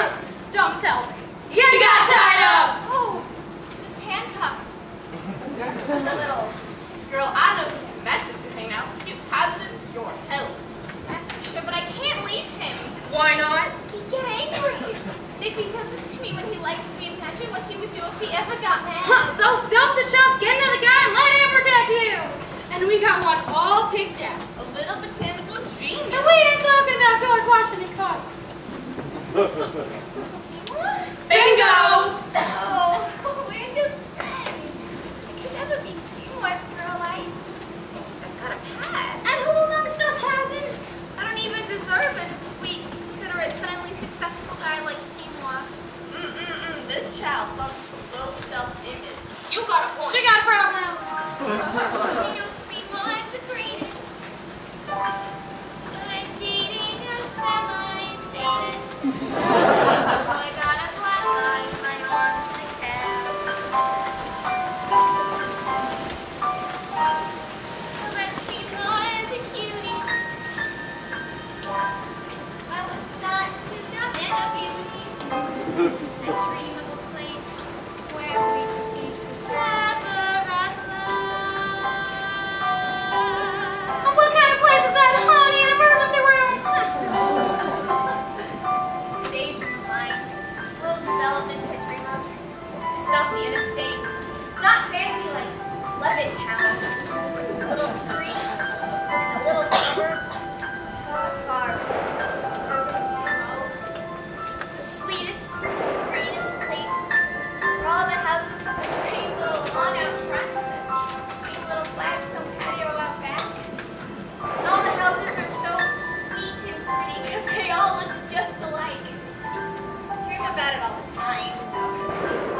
Don't tell me. You got tied up! Oh, just handcuffed. The little girl, I know whose messes you hang out with. He's hazardous to your health. That's for sure, but I can't leave him. Why not? He'd get angry. And if he does this to me when he likes me, imagine what he would do if he ever got mad. So dump the chump, get another guy, and let him protect you! And we got one all picked out. A little botanical genius. And we ain't talking about George Washington Carver. Bingo! Oh, we're just friends. I could never be Seymour's girl. I've got a pass. And who amongst us hasn't? I don't even deserve a sweet, considerate, suddenly successful guy like Seymour. This child's on low self-image. You got a point. She got a problem. You know Seymour is the greatest. But I'm dating a semi-sadist. So I got a black eye in my arms like calves. So that Seymour is a cutie. Well, he's not in a beauty. I dream of a place where we could be together at last. And what kind of place is that, honey? An emergency room? Stage in my mind. Little developments I dream of. It's just off the interstate. Not fancy like Levittown. Just a little street in a little suburb. Far, far over the sea road. It's the sweetest, greenest place. Where all the houses have the same little lawn out front and the same little Gladstone patio out back. And all the houses are so neat and pretty because they all look just alike. I dream about it all the time, though.